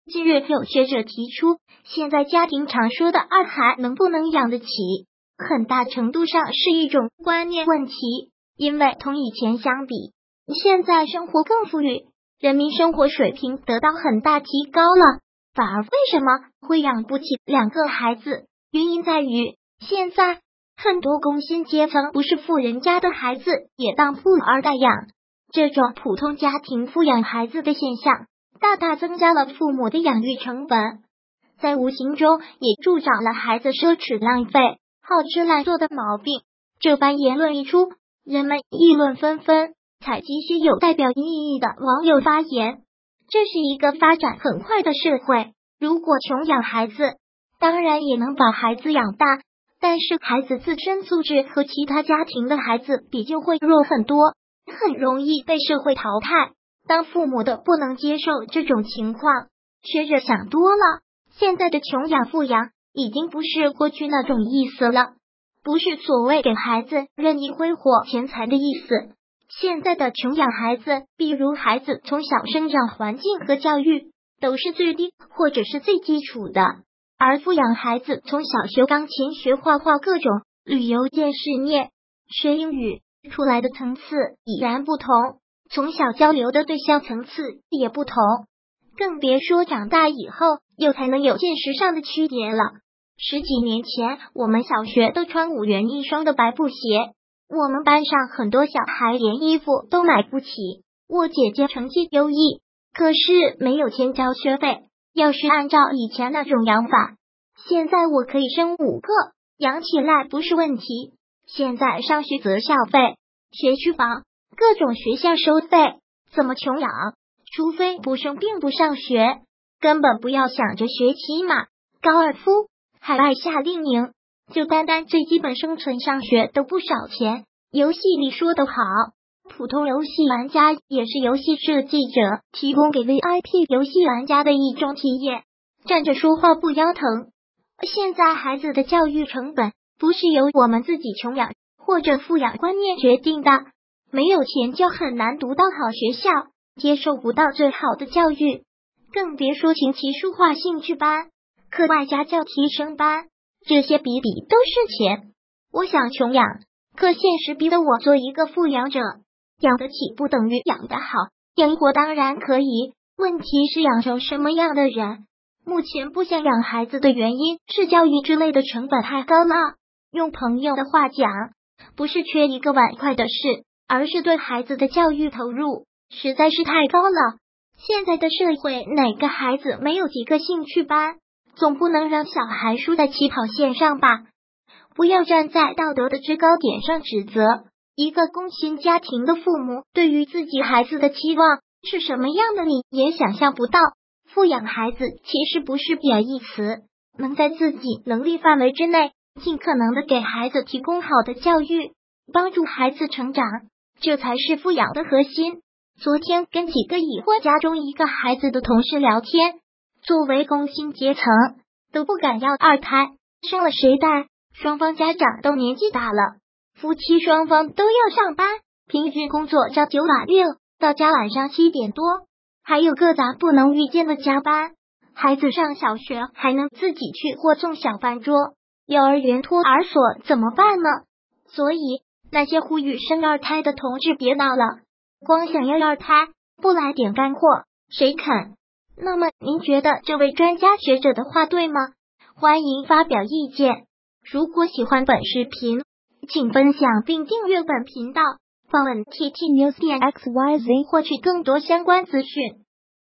近日有学者提出，现在家庭常说的二孩能不能养得起，很大程度上是一种观念问题，因为同以前相比，现在生活更富裕，人民生活水平得到很大提高了，反而为什么会养不起2个孩子？原因在于现在很多工薪阶层不是富人家的孩子也当富二代养，这种普通家庭富养孩子的现象，大大增加了父母的养育成本，在无形中也助长了孩子奢侈浪费、好吃懒做的毛病。这番言论一出，人们议论纷纷，采集些有代表意义的网友发言。这是一个发展很快的社会，如果穷养孩子，当然也能把孩子养大，但是孩子自身素质和其他家庭的孩子比就会弱很多，很容易被社会淘汰。当父母的不能接受这种情况，学者想多了，现在的穷养富养已经不是过去那种意思了，不是所谓给孩子任意挥霍钱财的意思。现在的穷养孩子，比如孩子从小生长环境和教育都是最低或者是最基础的，而富养孩子从小学钢琴、学画画、各种旅游、见世面、学英语，出来的层次已然不同，从小交流的对象层次也不同，更别说长大以后又才能有见识上的区别了。10几年前，我们小学都穿5元1双的白布鞋，我们班上很多小孩连衣服都买不起。我姐姐成绩优异，可是没有钱交学费。要是按照以前那种养法，现在我可以生5个，养起来不是问题。现在上学则校费、学区房、各种学校收费，怎么穷养？除非不生病不上学，根本不要想着学骑马、高尔夫，还爱夏令营。就单单最基本生存上学都不少钱。游戏里说得好，普通游戏玩家也是游戏设计者提供给 VIP 游戏玩家的一种体验。站着说话不腰疼。现在孩子的教育成本不是由我们自己穷养或者富养观念决定的，没有钱就很难读到好学校，接受不到最好的教育，更别说琴棋书画兴趣班、课外家教提升班，这些比比都是钱。我想穷养，可现实逼得我做一个富养者。养得起不等于养得好，养活当然可以，问题是养成什么样的人。目前不想养孩子的原因是教育之类的成本太高了，用朋友的话讲，不是缺一个碗筷的事，而是对孩子的教育投入实在是太高了。现在的社会哪个孩子没有几个兴趣班，总不能让小孩输在起跑线上吧。不要站在道德的制高点上指责一个工薪家庭的父母对于自己孩子的期望是什么样的，你也想象不到。富养孩子其实不是贬义词，能在自己能力范围之内尽可能的给孩子提供好的教育，帮助孩子成长，这才是富养的核心。昨天跟几个已婚家中一个孩子的同事聊天，作为工薪阶层都不敢要2胎，生了谁带？双方家长都年纪大了，夫妻双方都要上班，平均工作朝9晚6，到家晚上7点多，还有各杂不能预见的加班。孩子上小学还能自己去或送小饭桌，幼儿园托儿所怎么办呢？所以那些呼吁生2胎的同志别闹了，光想要2胎不来点干货谁肯？那么您觉得这位专家学者的话对吗？欢迎发表意见。如果喜欢本视频，请分享并订阅本频道，访问 ttnews.xyz 获取更多相关资讯。